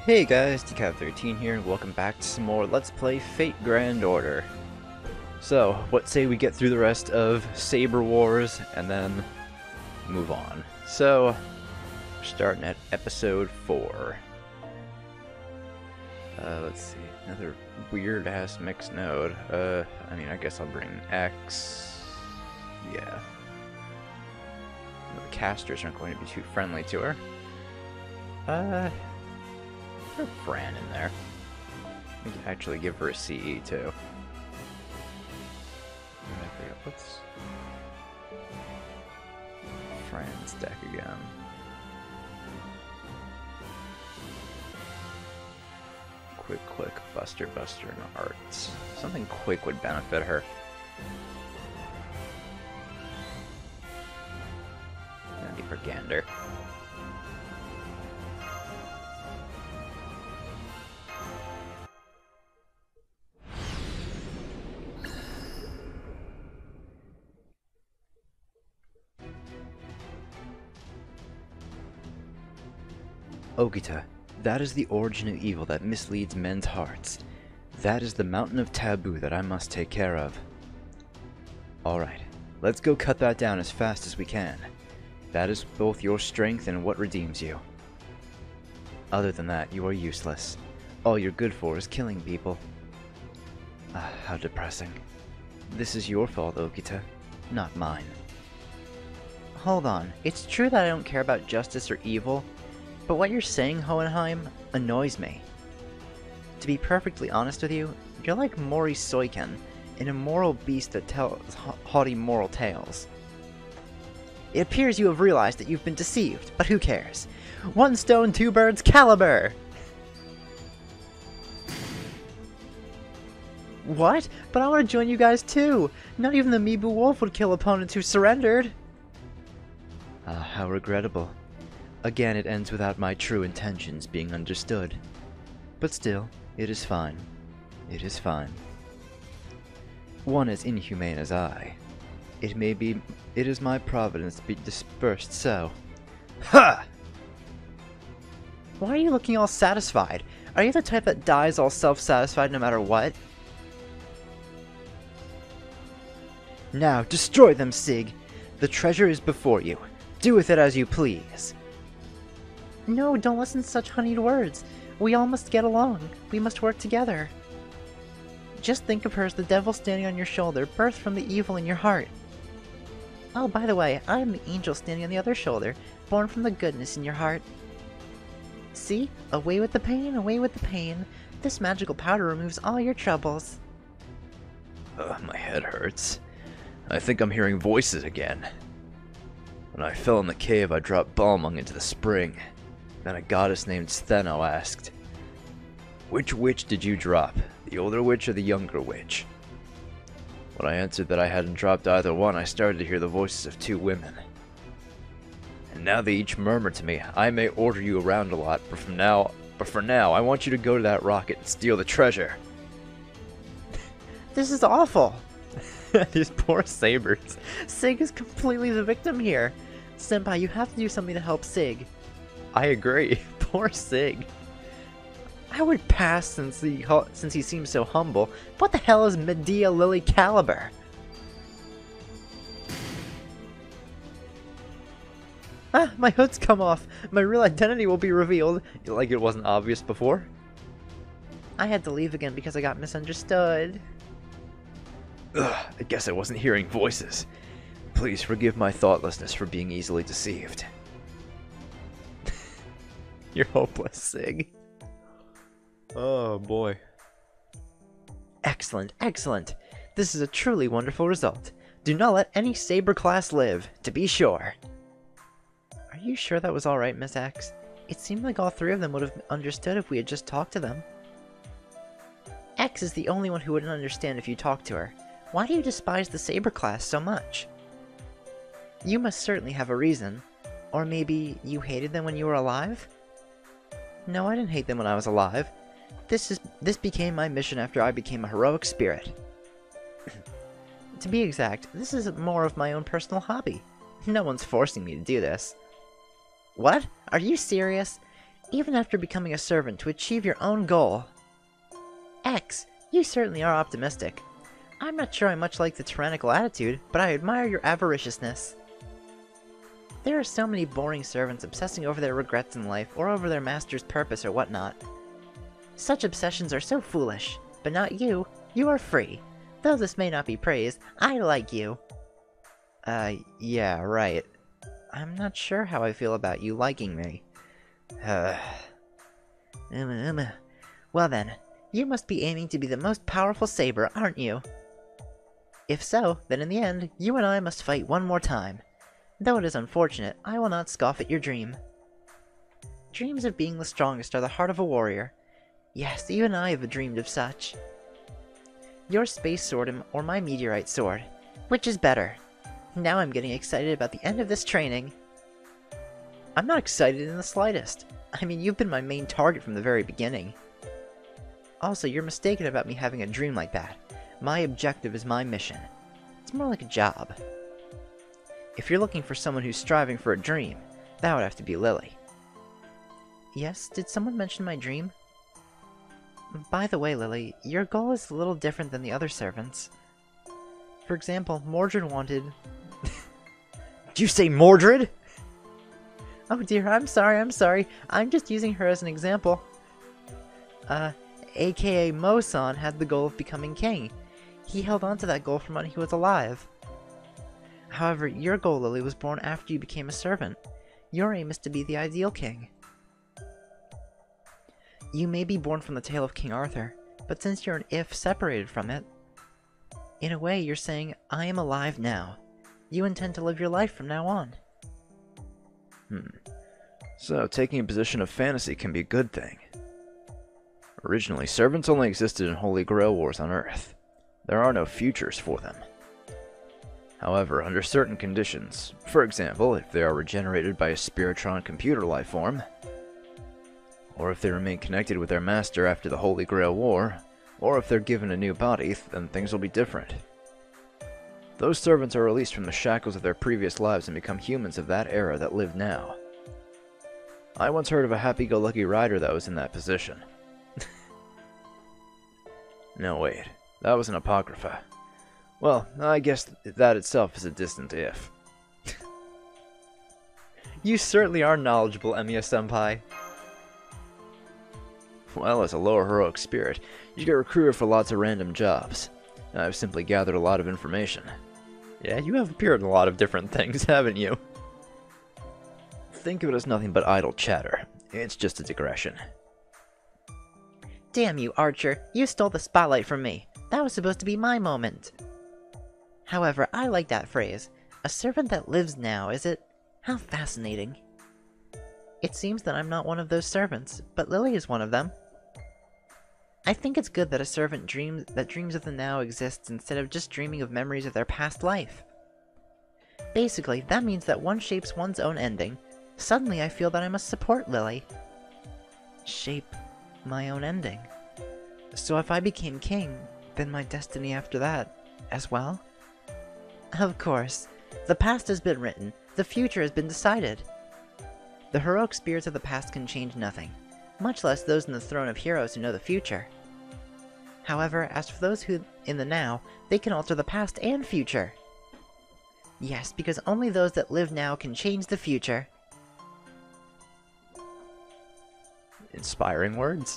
Hey guys, Decav13 here, and welcome back to some more Let's Play Fate Grand Order. So, what say we get through the rest of Saber Wars, and then move on. So, we're starting at episode 4. Let's see, another weird-ass mixed node. I guess I'll bring X. Yeah. The casters aren't going to be too friendly to her. Throw Fran in there. We can actually give her a CE too. What's Fran's deck again? Quick, Buster, and Arts. Something quick would benefit her. And the Gander. Ogita, that is the origin of evil that misleads men's hearts. That is the mountain of taboo that I must take care of. Alright, let's go cut that down as fast as we can. That is both your strength and what redeems you. Other than that, you are useless. All you're good for is killing people. Ah, how depressing. This is your fault, Ogita, not mine. Hold on, it's true that I don't care about justice or evil, but what you're saying, Hohenheim, annoys me. To be perfectly honest with you, you're like Mori Soiken, an immoral beast that tells haughty moral tales. It appears you have realized that you've been deceived, but who cares? One stone, two birds, caliber! What? But I want to join you guys too! Not even the Mibu Wolf would kill opponents who surrendered! Ah, how regrettable. Again, it ends without my true intentions being understood. But still, it is fine. It is fine. One as inhumane as I. It is my providence to be dispersed so. Ha! Why are you looking all satisfied? Are you the type that dies all self-satisfied no matter what? Now, destroy them, Sig! The treasure is before you. Do with it as you please. No, don't listen to such honeyed words. We all must get along. We must work together. Just think of her as the devil standing on your shoulder, birthed from the evil in your heart. Oh, by the way, I am the angel standing on the other shoulder, born from the goodness in your heart. See? Away with the pain, away with the pain. This magical powder removes all your troubles. My head hurts. I think I'm hearing voices again. When I fell in the cave, I dropped Balmung into the spring. Then a goddess named Stheno asked, "Which witch did you drop, the older witch or the younger witch?" When I answered that I hadn't dropped either one, I started to hear the voices of two women. And now they each murmur to me, "I may order you around a lot, but for now, I want you to go to that rocket and steal the treasure." This is awful! These poor Sabers. Sig is completely the victim here. Senpai, you have to do something to help Sig. I agree. Poor Sig. I would pass since he seems so humble. What the hell is Medea Lily Caliber? Ah, my hood's come off. My real identity will be revealed. Like it wasn't obvious before. I had to leave again because I got misunderstood. Ugh, I guess I wasn't hearing voices. Please forgive my thoughtlessness for being easily deceived. You're hopeless, Sig. Oh, boy. Excellent, excellent. This is a truly wonderful result. Do not let any Saber class live, to be sure. Are you sure that was alright, Miss X? It seemed like all three of them would have understood if we had just talked to them. X is the only one who wouldn't understand if you talked to her. Why do you despise the Saber class so much? You must certainly have a reason. Or maybe you hated them when you were alive? No, I didn't hate them when I was alive. This became my mission after I became a heroic spirit. To be exact, this is more of my own personal hobby. No one's forcing me to do this. What? Are you serious? even after becoming a servant to achieve your own goal. X, you certainly are optimistic. I'm not sure I much like the tyrannical attitude, but I admire your avariciousness. There are so many boring servants obsessing over their regrets in life or over their master's purpose or whatnot. Such obsessions are so foolish, but not you. You are free. Though this may not be praise, I like you. Yeah, right. I'm not sure how I feel about you liking me. Well then, you must be aiming to be the most powerful saber, aren't you? If so, then in the end, you and I must fight one more time. Though it is unfortunate, I will not scoff at your dream. Dreams of being the strongest are the heart of a warrior. Yes, even I have dreamed of such. Your space sword or my meteorite sword. Which is better? Now I'm getting excited about the end of this training. I'm not excited in the slightest. I mean, you've been my main target from the very beginning. Also, you're mistaken about me having a dream like that. My objective is my mission. It's more like a job. If you're looking for someone who's striving for a dream, that would have to be Lily. Yes, did someone mention my dream? By the way, Lily, your goal is a little different than the other servants. For example, Mordred wanted... Did you say Mordred? Oh dear, I'm sorry. I'm just using her as an example. AKA Mo-san had the goal of becoming king. He held on to that goal from when he was alive. However, your goal, Lily, was born after you became a servant. Your aim is to be the ideal king. You may be born from the tale of King Arthur, but since you're an if separated from it, in a way you're saying, I am alive now. You intend to live your life from now on. So, taking a position of fantasy can be a good thing. Originally, servants only existed in Holy Grail wars on Earth. There are no futures for them. However, under certain conditions, for example, if they are regenerated by a Spiritron computer life form, or if they remain connected with their master after the Holy Grail War, or if they're given a new body, then things will be different. Those servants are released from the shackles of their previous lives and become humans of that era that live now. I once heard of a happy-go-lucky rider that was in that position. No, wait. That was an apocrypha. Well, I guess that itself is a distant if. You certainly are knowledgeable, Emiya-senpai. Well, as a lower heroic spirit, you get recruited for lots of random jobs. I've simply gathered a lot of information. Yeah, you have appeared in a lot of different things, haven't you? Think of it as nothing but idle chatter. It's just a digression. Damn you, Archer. You stole the spotlight from me. That was supposed to be my moment. However, I like that phrase. A servant that lives now, is it? How fascinating. It seems that I'm not one of those servants, but Lily is one of them. I think it's good that a servant dreams of the now exists instead of just dreaming of memories of their past life. Basically, that means that one shapes one's own ending. Suddenly I feel that I must support Lily. Shape my own ending. So if I became king, then my destiny after that as well? Of course. The past has been written. The future has been decided. The heroic spirits of the past can change nothing, much less those in the throne of heroes who know the future. However, as for those who in the now, they can alter the past and future. Yes, because only those that live now can change the future. Inspiring words.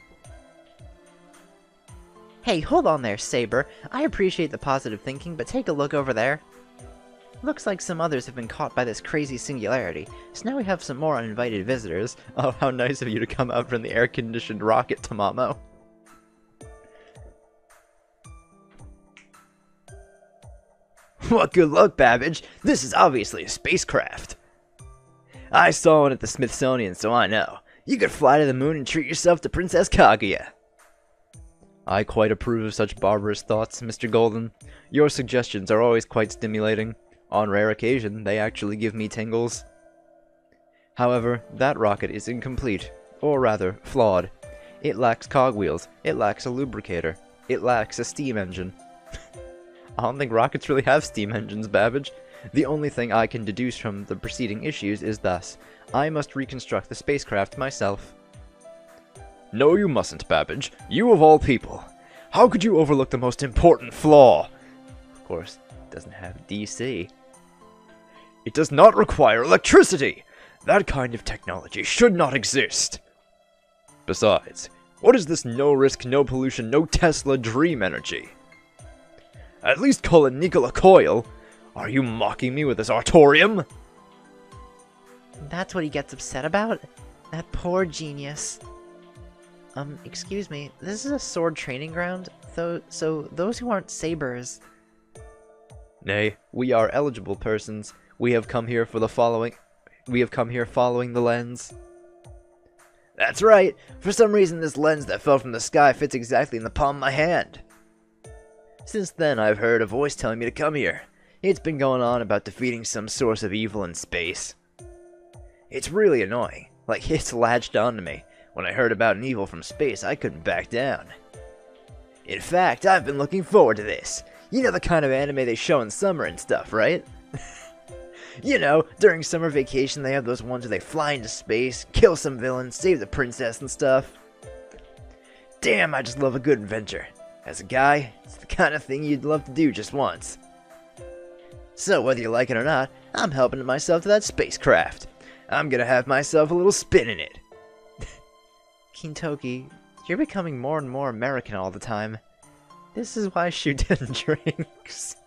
Hey, hold on there, Saber. I appreciate the positive thinking, but take a look over there. Looks like some others have been caught by this crazy singularity, so now we have some more uninvited visitors. Oh, how nice of you to come out from the air-conditioned rocket, Tamamo. What good luck, Babbage! This is obviously a spacecraft! I saw one at the Smithsonian, so I know. You could fly to the moon and treat yourself to Princess Kaguya. I quite approve of such barbarous thoughts, Mr. Golden. Your suggestions are always quite stimulating. On rare occasion, they actually give me tingles. However, that rocket is incomplete, or rather, flawed. It lacks cogwheels, it lacks a lubricator, it lacks a steam engine. I don't think rockets really have steam engines, Babbage. The only thing I can deduce from the preceding issues is thus. I must reconstruct the spacecraft myself. No, you mustn't, Babbage. You of all people. How could you overlook the most important flaw? Of course, it doesn't have DC. It does not require electricity! That kind of technology should not exist! Besides, what is this no-risk, no-pollution, no-Tesla dream energy? At least call it Nikola Coil! Are you mocking me with this Artorium? That's what he gets upset about? That poor genius. Excuse me, this is a sword training ground, so those who aren't sabers... Nay, we are eligible persons. We have come here following the lens. That's right! For some reason this lens that fell from the sky fits exactly in the palm of my hand. Since then I've heard a voice telling me to come here. It's been going on about defeating some source of evil in space. It's really annoying. Like, it's latched onto me. When I heard about an evil from space, I couldn't back down. In fact, I've been looking forward to this. You know the kind of anime they show in summer and stuff, right? You know, during summer vacation they have those ones where they fly into space, kill some villains, save the princess and stuff. Damn, I just love a good adventure. As a guy, it's the kind of thing you'd love to do just once. So whether you like it or not, I'm helping myself to that spacecraft. I'm gonna have myself a little spin in it. Kintoki, you're becoming more and more American all the time. This is why Shuten drinks.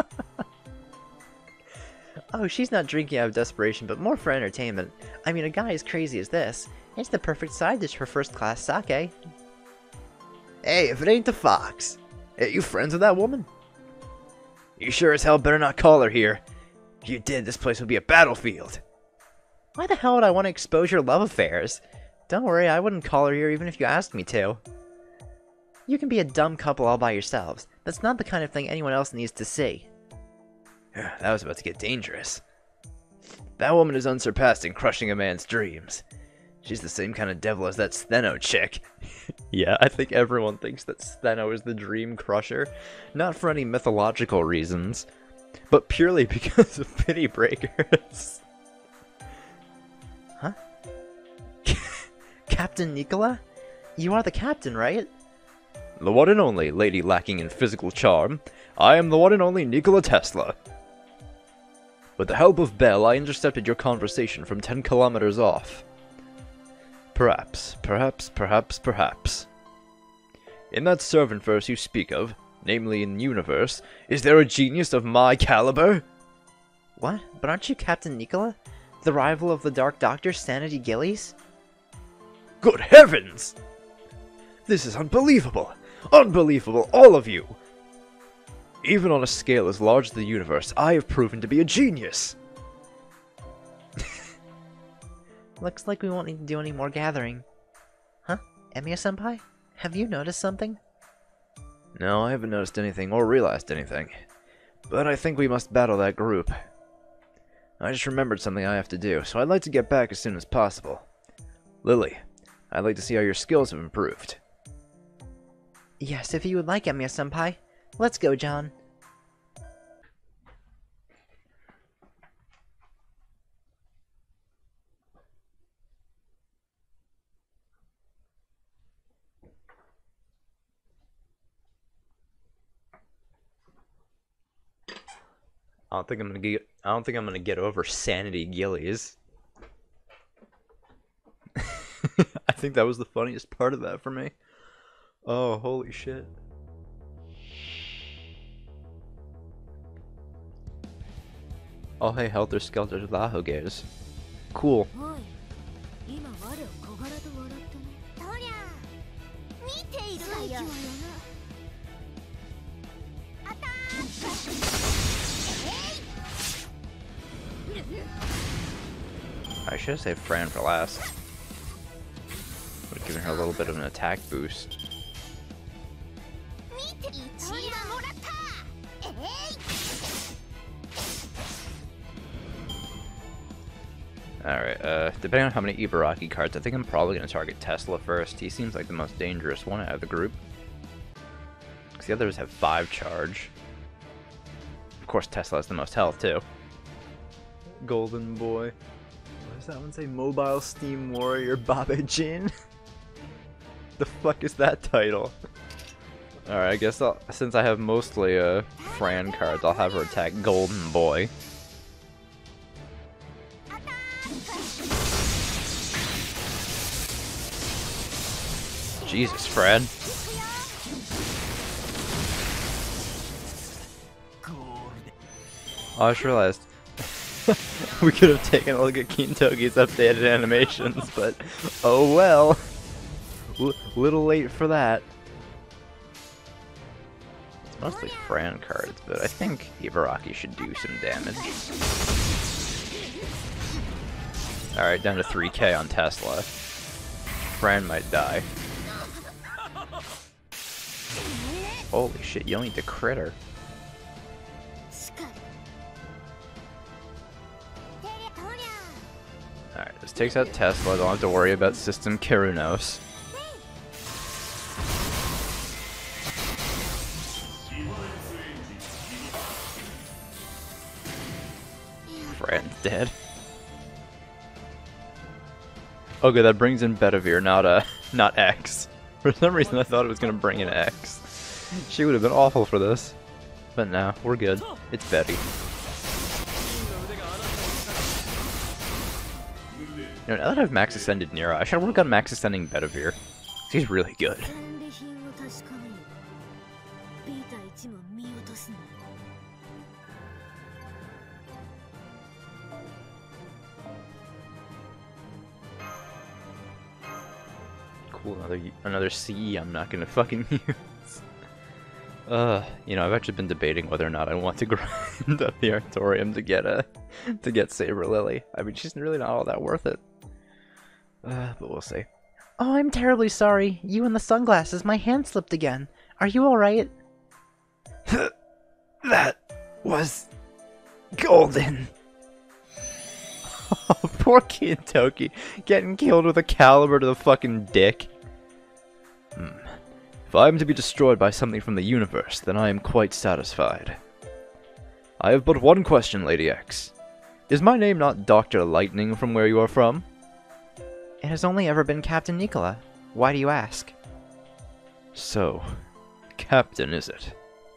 Oh, she's not drinking out of desperation, but more for entertainment. I mean, a guy as crazy as this, it's the perfect side dish for first-class sake. Hey, if it ain't the Fox. Hey, you friends with that woman? You sure as hell better not call her here. If you did, this place would be a battlefield. Why the hell would I want to expose your love affairs? Don't worry, I wouldn't call her here even if you asked me to. You can be a dumb couple all by yourselves. That's not the kind of thing anyone else needs to see. That was about to get dangerous. That woman is unsurpassed in crushing a man's dreams. She's the same kind of devil as that Stheno chick. Yeah, I think everyone thinks that Stheno is the dream crusher. Not for any mythological reasons, but purely because of pity breakers. Huh? Captain Nikola? You are the captain, right? The one and only lady lacking in physical charm. I am the one and only Nikola Tesla. With the help of Bell, I intercepted your conversation from 10 kilometers off. Perhaps. In that servant verse you speak of, namely in universe, is there a genius of my caliber? What? But aren't you Captain Nikola? The rival of the Dark Doctor, Sanity Gillies? Good heavens! This is unbelievable! Unbelievable, all of you! Even on a scale as large as the universe, I have proven to be a genius! Looks like we won't need to do any more gathering. Huh? Emiya-senpai? Have you noticed something? No, I haven't noticed anything or realized anything. But I think we must battle that group. I just remembered something I have to do, so I'd like to get back as soon as possible. Lily, I'd like to see how your skills have improved. Yes, if you would like, Emiya-senpai. Let's go, John. I don't think I'm gonna get over Sanity Gillies. I think that was the funniest part of that for me. Oh, holy shit. Oh, hey, Helter Skelter Lahogares. Cool. I should have saved Fran for last. Would have given her a little bit of an attack boost. Alright, depending on how many Ibaraki cards, I think I'm probably going to target Tesla first. He seems like the most dangerous one out of the group. Because the others have 5 charge. Of course, Tesla has the most health, too. Golden boy. Why is What's that one say? Mobile Steam Warrior Babajin? The fuck is that title? Alright, I guess since I have mostly Fran cards, I'll have her attack Golden Boy. Jesus, Fred. Oh, I just realized we could have taken a look at Kintoki's updated animations, but oh well. Little late for that. It's mostly Fran cards, but I think Ibaraki should do some damage. Alright, down to 3k on Tesla. Fran might die. Holy shit, you only need to crit her. Alright, this takes out Tesla, don't have to worry about System Kirunos. Fran's dead. Okay, that brings in Bedivere, not X. For some reason I thought it was gonna bring in X. She would have been awful for this. But no, we're good. It's Betty. You know, now that I've max ascended Nira, I should work on max ascending Bedivere. He's really good. Cool, another CE I'm not gonna fucking use. You know, I've actually been debating whether or not I want to grind up the Artorium to get Saber Lily. I mean, she's really not all that worth it. But we'll see. Oh, I'm terribly sorry. You and the sunglasses, my hand slipped again. Are you alright? That was golden. Oh, poor Kintoki getting killed with a caliber to the fucking dick. If I am to be destroyed by something from the universe, then I am quite satisfied. I have but one question, Lady X. Is my name not Dr. Lightning from where you are from? It has only ever been Captain Nicola. Why do you ask? So, Captain, is it?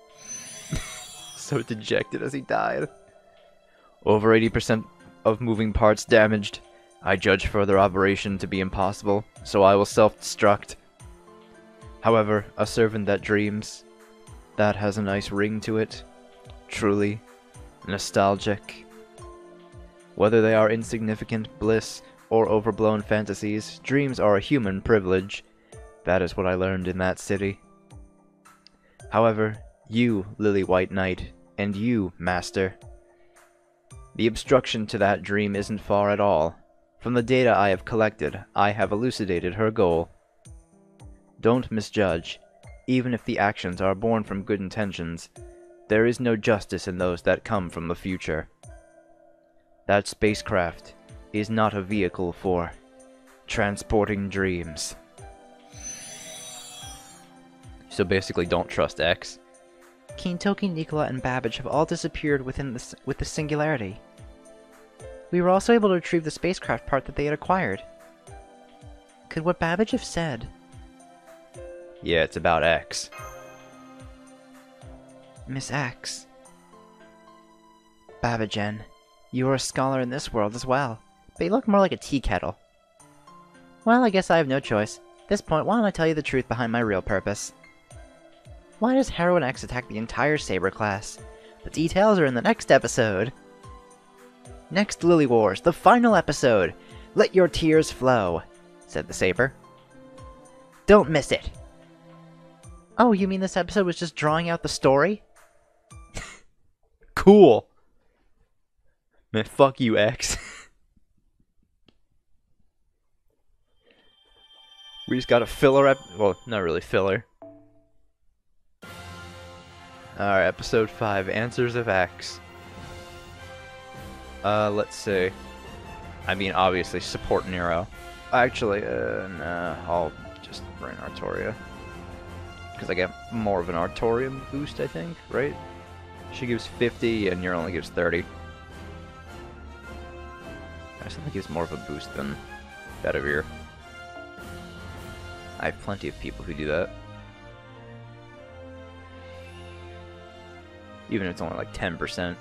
So dejected as he died. Over 80% of moving parts damaged. I judge further operation to be impossible, so I will self-destruct. However, a servant that dreams, that has a nice ring to it. Truly nostalgic. Whether they are insignificant bliss or overblown fantasies, dreams are a human privilege. That is what I learned in that city. However, you, Lily White Knight, and you, Master, the obstruction to that dream isn't far at all. From the data I have collected, I have elucidated her goal. Don't misjudge. Even if the actions are born from good intentions, there is no justice in those that come from the future. That spacecraft is not a vehicle for transporting dreams. So basically, don't trust X. Kintoki, Nicola, and Babbage have all disappeared with the singularity. We were also able to retrieve the spacecraft part that they had acquired. Could what Babbage have said? Yeah, it's about X. Miss X. Babbagen, you are a scholar in this world as well, but you look more like a tea kettle. Well, I guess I have no choice. At this point, why don't I tell you the truth behind my real purpose? Why does Heroine X attack the entire Saber class? The details are in the next episode. Next Lily Wars, the final episode. Let your tears flow, said the Saber. Don't miss it. Oh, you mean this episode was just drawing out the story? Cool. Man, fuck you, X. We just got a filler well, not really filler. Alright, episode 5, Answers of X. Let's see. I mean, obviously, support Nero. Actually, nah, I'll just bring Artoria. Because I get more of an Artorium boost, I think, right? She gives 50 and Nero only gives 30. I still think he has more of a boost than Bedivere. I have plenty of people who do that. Even if it's only like 10%. Let's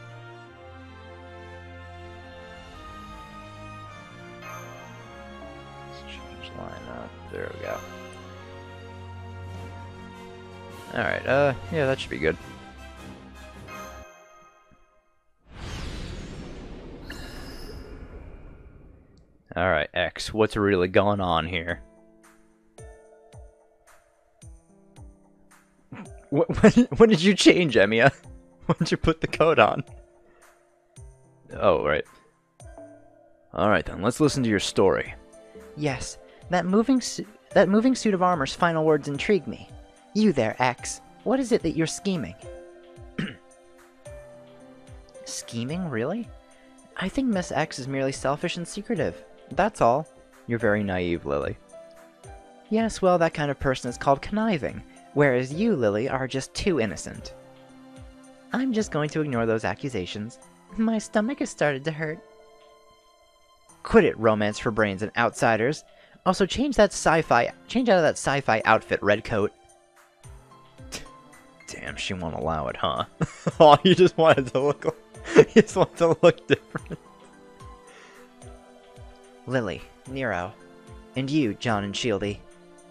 change line up. There we go. Alright, yeah, that should be good. Alright, X, what's really going on here? When did you change, Emiya? When did you put the code on? Oh, right. Alright then, let's listen to your story. Yes, that moving suit of armor's final words intrigue me. You there, X. What is it that you're scheming? Scheming, really? I think Miss X is merely selfish and secretive. That's all. You're very naive, Lily. Yes, well, that kind of person is called conniving, whereas you, Lily, are just too innocent. I'm just going to ignore those accusations. My stomach has started to hurt. Quit it, romance for brains and outsiders. Also, change out of that sci-fi outfit, Redcoat. Damn, she won't allow it, huh? Oh, you just wanted to look you just want to look different. Lily, Nero, and you, John and Shieldy.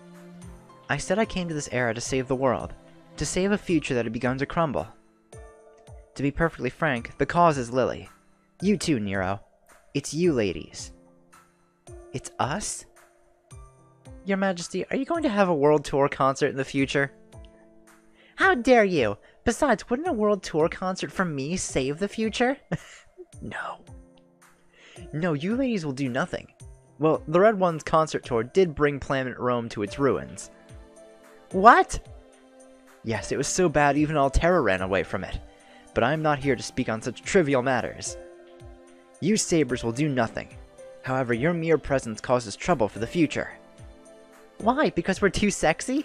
I said I came to this era to save the world, to save a future that had begun to crumble. To be perfectly frank, the cause is Lily. You too, Nero. It's you, ladies. It's us? Your Majesty, are you going to have a world tour concert in the future? How dare you! Besides, wouldn't a world tour concert from me save the future? No. No, you ladies will do nothing. Well, the Red One's concert tour did bring planet Rome to its ruins. What? Yes, it was so bad even Alterra ran away from it. But I am not here to speak on such trivial matters. You Sabers will do nothing. However, your mere presence causes trouble for the future. Why? Because we're too sexy?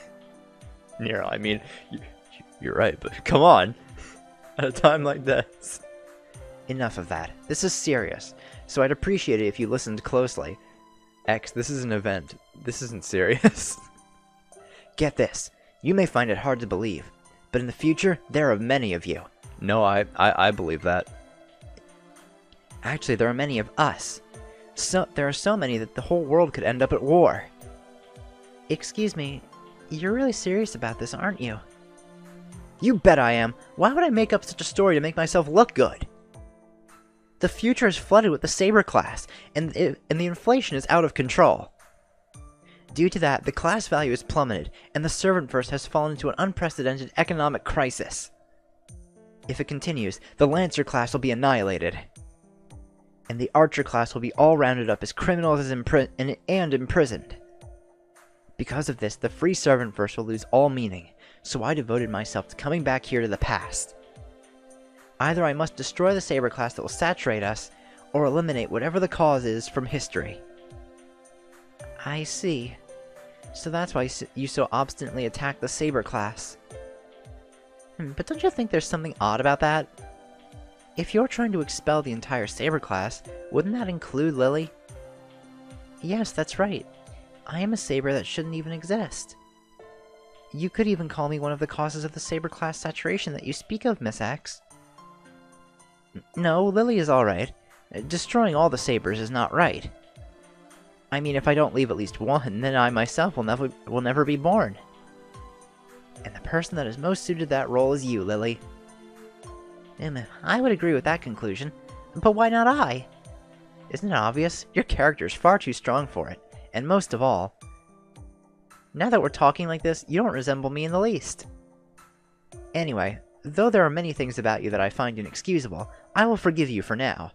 Nero, I mean, you're right, but come on. At a time like this. Enough of that. This is serious, so I'd appreciate it if you listened closely. X, this is an event. This isn't serious. Get this. You may find it hard to believe, but in the future, there are many of you. No, I believe that. Actually, there are many of us. There are so many that the whole world could end up at war. Excuse me, you're really serious about this, aren't you? You bet I am. Why would I make up such a story to make myself look good? The future is flooded with the Saber class, and the inflation is out of control. Due to that, the class value has plummeted, and the Servant Verse has fallen into an unprecedented economic crisis. If it continues, the Lancer class will be annihilated. And the Archer class will be all rounded up as criminals and imprisoned. Because of this, the Free Servant Verse will lose all meaning, so I devoted myself to coming back here to the past. Either I must destroy the Saber class that will saturate us, or eliminate whatever the cause is from history. I see. So that's why you so obstinately attack the Saber class. But don't you think there's something odd about that? If you're trying to expel the entire Saber class, wouldn't that include Lily? Yes, that's right. I am a Saber that shouldn't even exist. You could even call me one of the causes of the Saber class saturation that you speak of, Miss X. No, Lily is alright. Destroying all the Sabers is not right. I mean, if I don't leave at least one, then I myself will never be born. And the person that is most suited to that role is you, Lily. I would agree with that conclusion, but why not I? Isn't it obvious? Your character is far too strong for it, and most of all, now that we're talking like this, you don't resemble me in the least. Anyway, though there are many things about you that I find inexcusable, I will forgive you for now.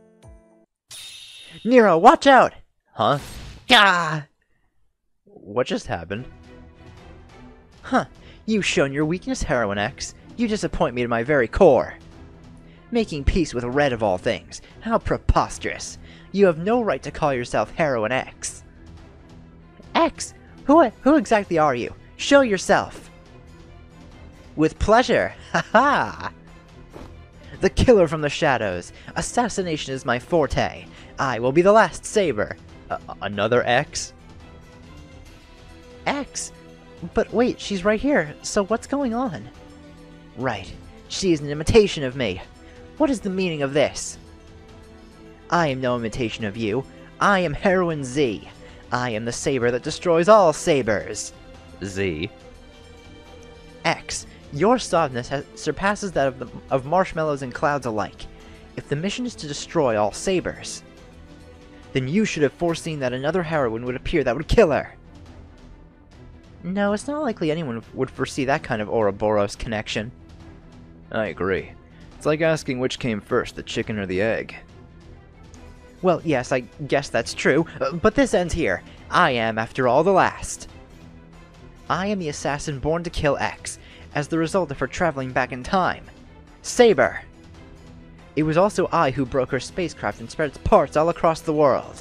Nero, watch out! Huh? Gah! What just happened? Huh, you've shown your weakness, Heroine X. You disappoint me to my very core. Making peace with Red of all things. How preposterous. You have no right to call yourself Heroine X. X? Who exactly are you? Show yourself. With pleasure. Ha-ha! The killer from the shadows. Assassination is my forte. I will be the last Saber. Another X? X? But wait, she's right here, so what's going on? Right, she is an imitation of me. What is the meaning of this? I am no imitation of you. I am Heroine Z. I am the saber that destroys all sabers. Z. X, your softness surpasses that of marshmallows and clouds alike. If the mission is to destroy all sabers, then you should have foreseen that another heroine would appear that would kill her. No, it's not likely anyone would foresee that kind of Ouroboros connection. I agree. It's like asking which came first, the chicken or the egg. Well, yes, I guess that's true, but this ends here. I am, after all, the last. I am the assassin born to kill X, as the result of her traveling back in time. Saber! It was also I who broke her spacecraft and spread its parts all across the world.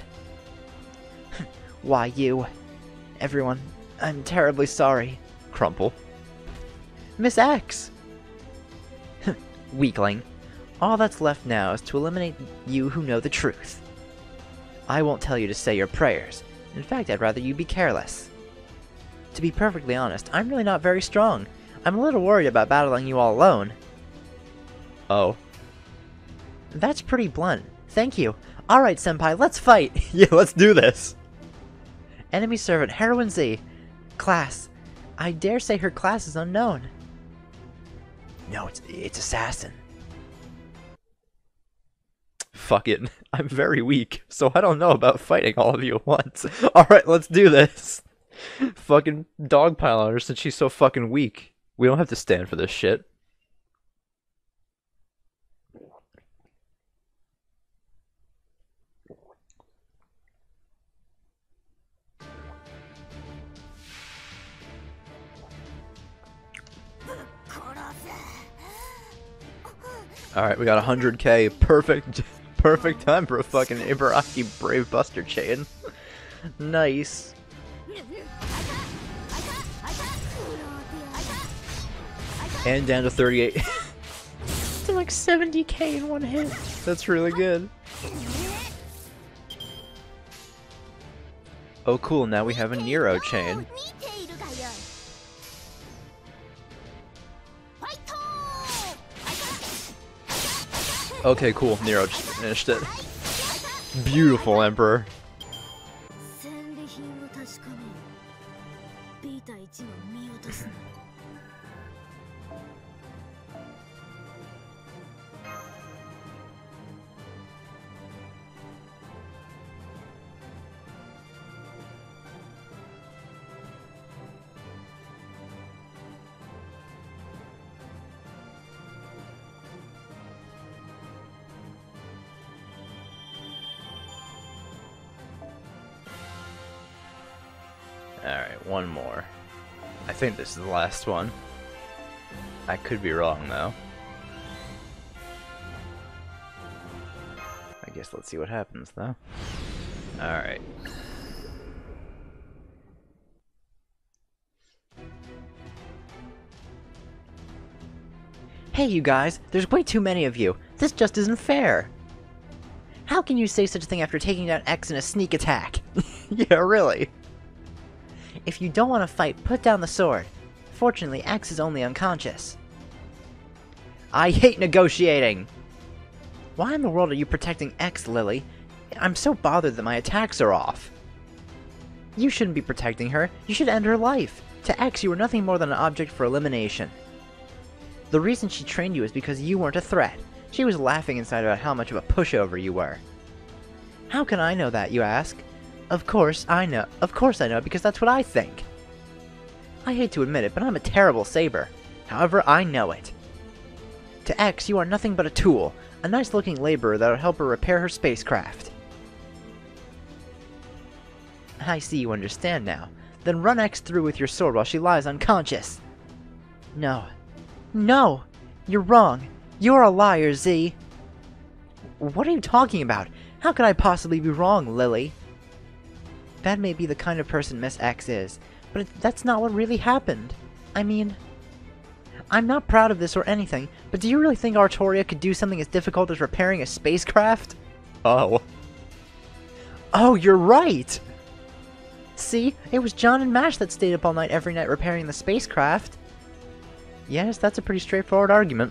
Why, you... Everyone, I'm terribly sorry. Crumple. Miss X! Weakling. All that's left now is to eliminate you who know the truth. I won't tell you to say your prayers. In fact, I'd rather you be careless. To be perfectly honest, I'm really not very strong. I'm a little worried about battling you all alone. Oh. That's pretty blunt. Thank you. Alright, Senpai, let's fight! Yeah, let's do this! Enemy servant Heroine Z. Class. I dare say her class is unknown. No, it's assassin. Fuck it. I'm very weak, so I don't know about fighting all of you at once. Alright, let's do this! Fucking dogpile on her since she's so fucking weak. We don't have to stand for this shit. Alright, we got 100k. Perfect time for a fucking Ibaraki Brave Buster chain. Nice. And down to 38. To like 70k in one hit. That's really good. Oh cool, now we have a Nero chain. Okay, cool. Nero just finished it. Beautiful, Emperor. Alright, one more. I think this is the last one. I could be wrong, though. I guess let's see what happens, though. Alright. Hey, you guys, there's way too many of you. This just isn't fair. How can you say such a thing after taking down X in a sneak attack? Yeah, really. If you don't want to fight, put down the sword. Fortunately, X is only unconscious. I hate negotiating! Why in the world are you protecting X, Lily? I'm so bothered that my attacks are off. You shouldn't be protecting her. You should end her life. To X, you were nothing more than an object for elimination. The reason she trained you is because you weren't a threat. She was laughing inside about how much of a pushover you were. How can I know that, you ask? Of course I know, because that's what I think. I hate to admit it, but I'm a terrible saber. However, I know it. To X, you are nothing but a tool, a nice-looking laborer that'll help her repair her spacecraft. I see you understand now. Then run X through with your sword while she lies unconscious. No. No! You're wrong. You're a liar, Z. What are you talking about? How could I possibly be wrong, Lily? That may be the kind of person Miss X is, but that's not what really happened. I mean, I'm not proud of this or anything, but do you really think Artoria could do something as difficult as repairing a spacecraft? Oh. Oh, you're right! See? It was John and Mash that stayed up all night every night repairing the spacecraft. Yes, that's a pretty straightforward argument.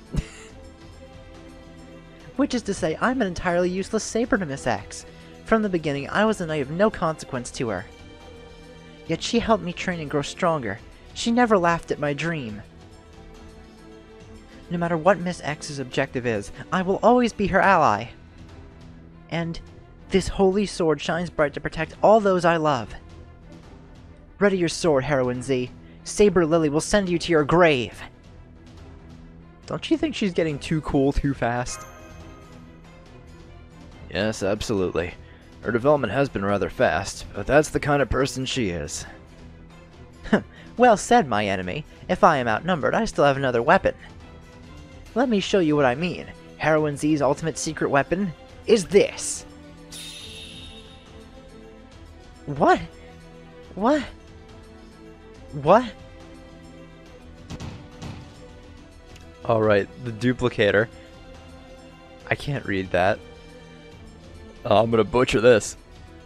Which is to say, I'm an entirely useless saber to Miss X. From the beginning, I was a knight of no consequence to her. Yet she helped me train and grow stronger. She never laughed at my dream. No matter what Miss X's objective is, I will always be her ally. And this holy sword shines bright to protect all those I love. Ready your sword, Heroine Z. Saber Lily will send you to your grave. Don't you think she's getting too cool too fast? Yes, absolutely. Her development has been rather fast, but that's the kind of person she is. Well said, my enemy. If I am outnumbered, I still have another weapon. Let me show you what I mean. Heroine Z's ultimate secret weapon is this. What? What? What? Alright, the duplicator. I can't read that. I'm gonna butcher this.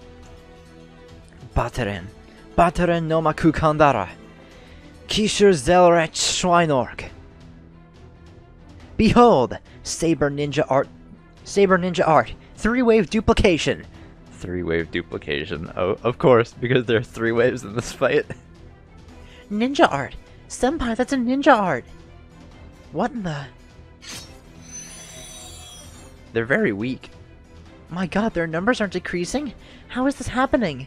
Bateren. Bateren no Maku Kandara. Kishur Zelrech Schweinorg. Behold! Saber Ninja Art. Saber Ninja Art. 3-wave duplication. 3-wave duplication. Oh, of course, because there are 3 waves in this fight. Ninja Art. Senpai, that's a ninja art. What in the... They're very weak. My god, their numbers aren't decreasing? How is this happening?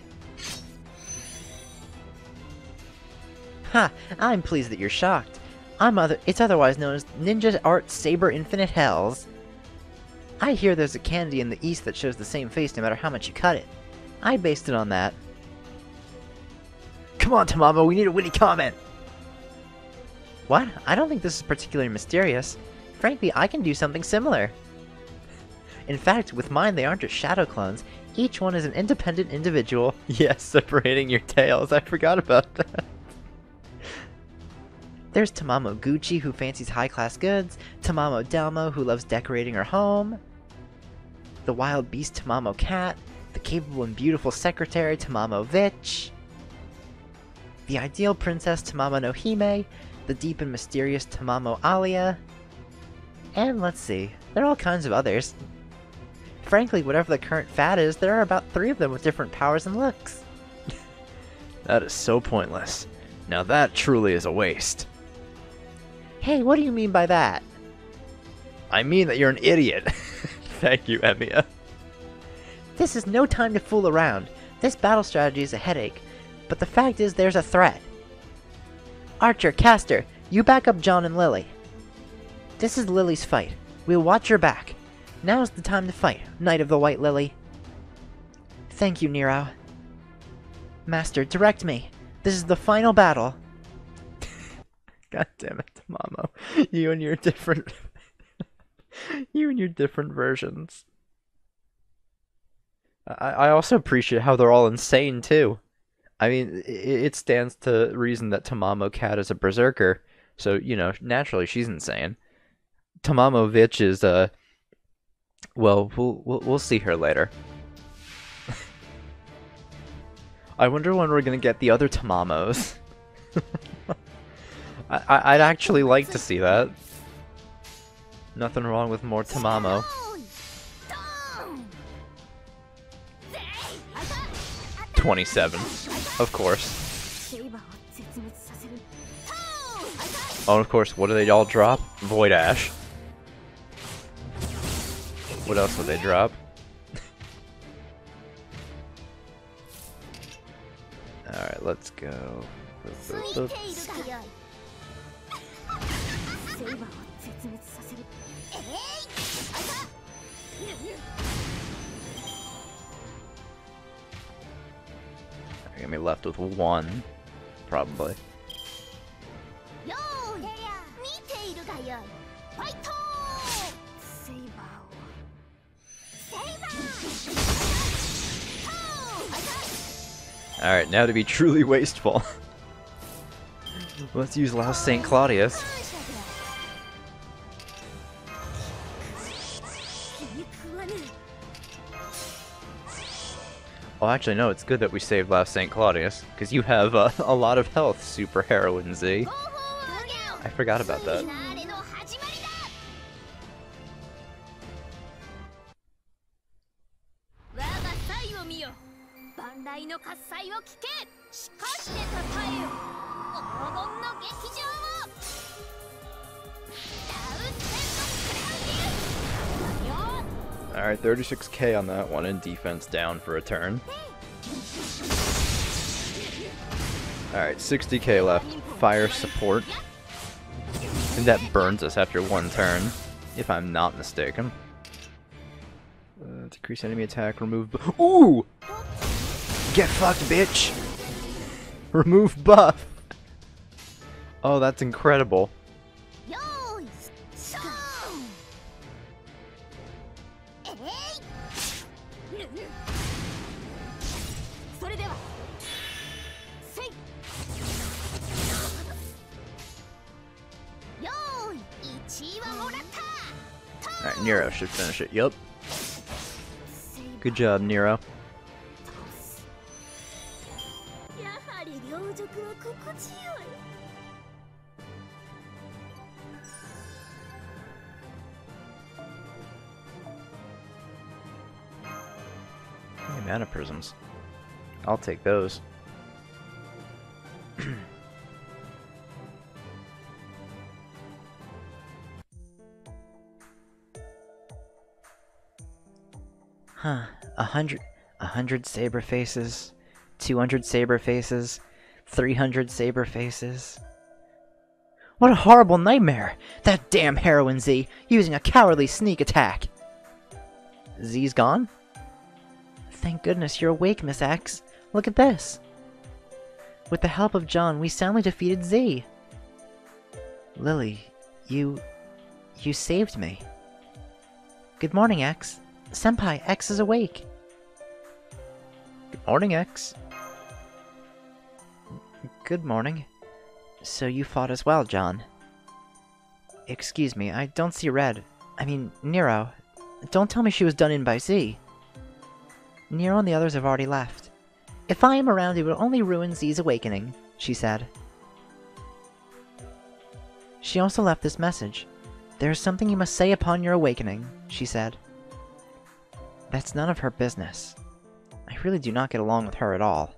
Ha! I'm pleased that you're shocked. It's otherwise known as Ninja Art Saber Infinite Hells. I hear there's a candy in the east that shows the same face no matter how much you cut it. I based it on that. Come on, Tamamo, we need a witty comment! What? I don't think this is particularly mysterious. Frankly, I can do something similar. In fact, with mine they aren't just shadow clones. Each one is an independent individual. Yes, separating your tails. I forgot about that. There's Tamamo Gucci, who fancies high-class goods. Tamamo Delmo, who loves decorating her home. The wild beast Tamamo Cat. The capable and beautiful secretary Tamamo Vitch. The ideal princess Tamamo no Hime. The deep and mysterious Tamamo Alia. And let's see, there are all kinds of others. Frankly, whatever the current fad is, there are about 3 of them with different powers and looks. That is so pointless. Now that truly is a waste. Hey, what do you mean by that? I mean that you're an idiot. Thank you, Emiya. This is no time to fool around. This battle strategy is a headache, but the fact is there's a threat. Archer, Caster, you back up John and Lily. This is Lily's fight. We'll watch your back. Now's the time to fight, Knight of the White Lily. Thank you, Nero. Master, direct me. This is the final battle. God damn it, Tamamo. You and your different... you and your different versions. I also appreciate how they're all insane, too. I mean, it stands to reason that Tamamo Cat is a berserker, so, you know, naturally she's insane. Tamamo Vitch is, well, we'll see her later. I wonder when we're gonna get the other Tamamos. I'd actually like to see that. Nothing wrong with more Tamamo. 27, of course. Oh, and of course, what do they all drop? Void Ash. What else would they drop? Alright, let's go. Boop, boop, boop. They're gonna be left with 1, probably. Alright, now to be truly wasteful. Let's use Last St. Claudius. Oh, actually, no, it's good that we saved last St. Claudius, because you have a lot of health, Super Heroine Z. I forgot about that. Alright, 36k on that one, and defense down for a turn. Alright, 60k left. Fire support. And that burns us after one turn, if I'm not mistaken. Decrease enemy attack, remove... Ooh! Get fucked, bitch! Remove buff! Oh, that's incredible. Alright, Nero should finish it. Yup. Good job, Nero. Hey, mana prisms. I'll take those. Huh, 100 saber faces, 200 saber faces, 300 saber faces. What a horrible nightmare! That damn Heroine Z, using a cowardly sneak attack! Z's gone? Thank goodness you're awake, Miss X. Look at this! With the help of John, we soundly defeated Z. Lily, you saved me. Good morning, X. Senpai, X is awake. Good morning, X. Good morning. So you fought as well, John. Excuse me, I don't see red. I mean, Nero. Don't tell me she was done in by Z. Nero and the others have already left. If I am around, it will only ruin Z's awakening, she said. She also left this message. There is something you must say upon your awakening, she said. That's none of her business. I really do not get along with her at all.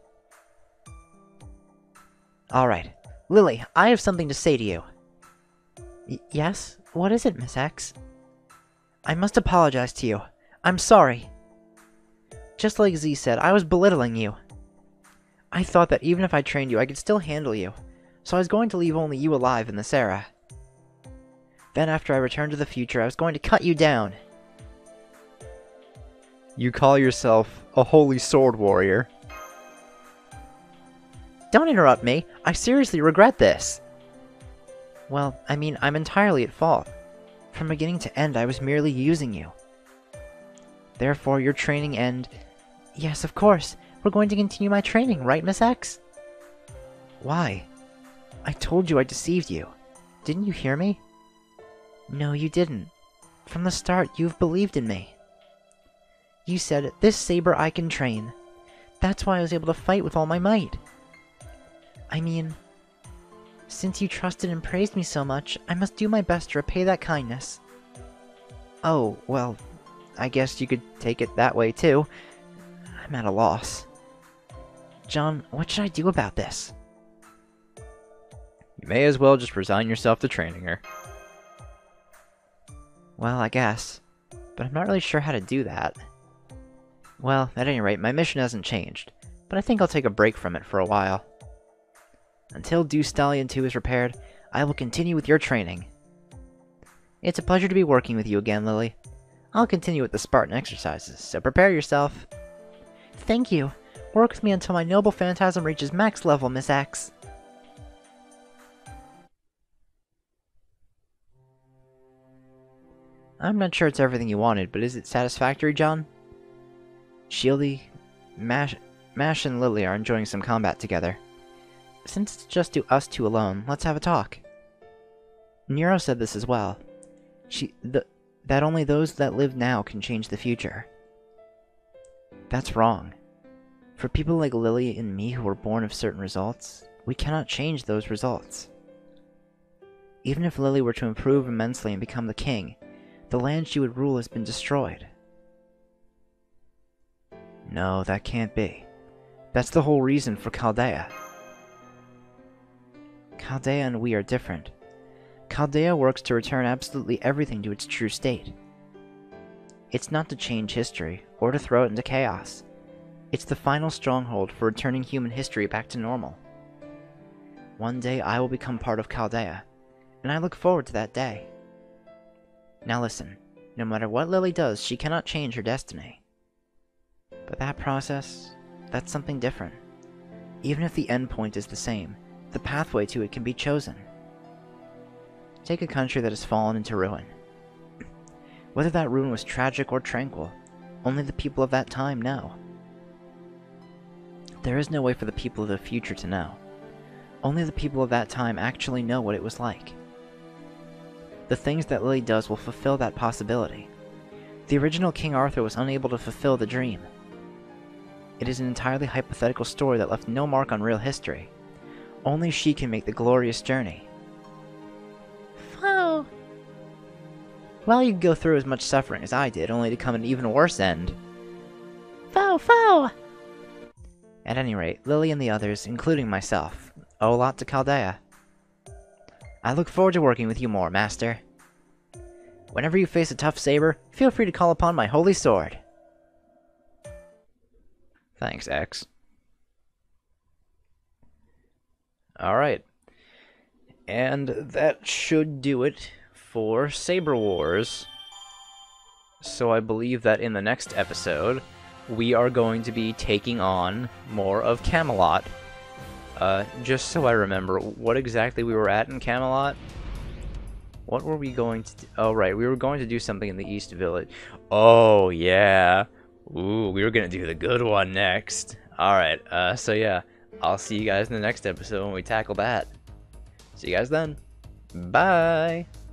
Alright. Lily, I have something to say to you. Yes? What is it, Miss X? I must apologize to you. I'm sorry. Just like Z said, I was belittling you. I thought that even if I trained you, I could still handle you, so I was going to leave only you alive in this era. Then after I returned to the future, I was going to cut you down. You call yourself a holy sword warrior. Don't interrupt me. I seriously regret this. Well, I mean, I'm entirely at fault. From beginning to end, I was merely using you. Therefore, your training and... Yes, of course. We're going to continue my training, right, Miss X? Why? I told you I deceived you. Didn't you hear me? No, you didn't. From the start, you've believed in me. You said, this saber I can train. That's why I was able to fight with all my might. I mean, since you trusted and praised me so much, I must do my best to repay that kindness. Oh, well, I guess you could take it that way too. I'm at a loss. John, what should I do about this? You may as well just resign yourself to training her. Well, I guess. But I'm not really sure how to do that. Well, at any rate, my mission hasn't changed, but I think I'll take a break from it for a while. Until Deuce Stallion 2 is repaired, I will continue with your training. It's a pleasure to be working with you again, Lily. I'll continue with the Spartan exercises, so prepare yourself. Thank you. Work with me until my noble phantasm reaches max level, Miss X. I'm not sure it's everything you wanted, but is it satisfactory, John? Shieldy, Mash and Lily are enjoying some combat together. Since it's just us two alone, let's have a talk. Nero said this as well. That only those that live now can change the future. That's wrong. For people like Lily and me who were born of certain results, we cannot change those results. Even if Lily were to improve immensely and become the king, the land she would rule has been destroyed. No, that can't be. That's the whole reason for Chaldea. Chaldea and we are different. Chaldea works to return absolutely everything to its true state. It's not to change history, or to throw it into chaos. It's the final stronghold for returning human history back to normal. One day I will become part of Chaldea, and I look forward to that day. Now listen, no matter what Lily does, she cannot change her destiny. But that process, that's something different. Even if the endpoint is the same, the pathway to it can be chosen. Take a country that has fallen into ruin. Whether that ruin was tragic or tranquil, only the people of that time know. There is no way for the people of the future to know. Only the people of that time actually know what it was like. The things that Lily does will fulfill that possibility. The original King Arthur was unable to fulfill the dream. It is an entirely hypothetical story that left no mark on real history. Only she can make the glorious journey. Foe! Well, you could go through as much suffering as I did, only to come at an even worse end. Foe! Foe! At any rate, Lily and the others, including myself, owe a lot to Chaldea. I look forward to working with you more, Master. Whenever you face a tough saber, feel free to call upon my holy sword. Thanks, X. Alright. And that should do it for Saber Wars. So I believe that in the next episode, we are going to be taking on more of Camelot. Just so I remember, what exactly we were at in Camelot? What were we going to do? Oh, right, we were going to do something in the East Village. Oh, yeah. Ooh, we were going to do the good one next. Alright, so yeah, I'll see you guys in the next episode when we tackle that. See you guys then. Bye!